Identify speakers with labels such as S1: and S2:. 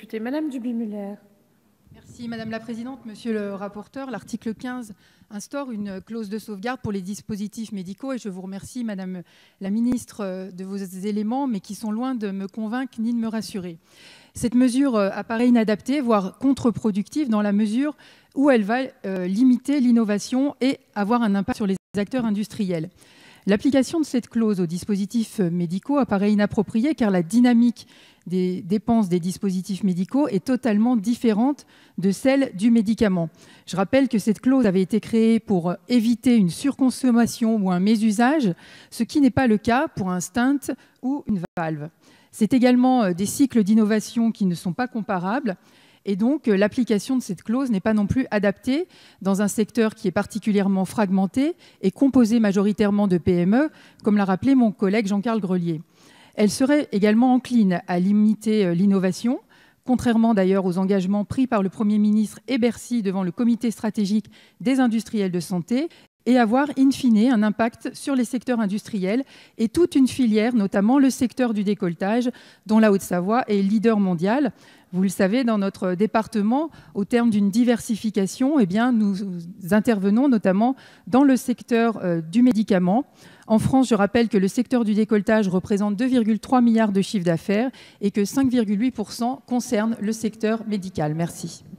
S1: député. Madame Duby-Muller.
S2: Merci Madame la Présidente. Monsieur le rapporteur, l'article 15 instaure une clause de sauvegarde pour les dispositifs médicaux et je vous remercie Madame la Ministre de vos éléments, mais qui sont loin de me convaincre ni de me rassurer. Cette mesure apparaît inadaptée, voire contre-productive dans la mesure où elle va limiter l'innovation et avoir un impact sur les acteurs industriels. L'application de cette clause aux dispositifs médicaux apparaît inappropriée car la dynamique des dépenses des dispositifs médicaux est totalement différente de celle du médicament. Je rappelle que cette clause avait été créée pour éviter une surconsommation ou un mésusage, ce qui n'est pas le cas pour un stent ou une valve. C'est également des cycles d'innovation qui ne sont pas comparables. Et donc, l'application de cette clause n'est pas non plus adaptée dans un secteur qui est particulièrement fragmenté et composé majoritairement de PME, comme l'a rappelé mon collègue Jean-Carl Grelier. Elle serait également encline à limiter l'innovation, contrairement d'ailleurs aux engagements pris par le Premier ministre et Bercy devant le comité stratégique des industriels de santé, et avoir in fine un impact sur les secteurs industriels et toute une filière, notamment le secteur du décolletage, dont la Haute-Savoie est leader mondial. Vous le savez, dans notre département, au terme d'une diversification, eh bien, nous intervenons notamment dans le secteur du médicament. En France, je rappelle que le secteur du décolletage représente 2,3 milliards de chiffre d'affaires et que 5,8% concerne le secteur médical. Merci.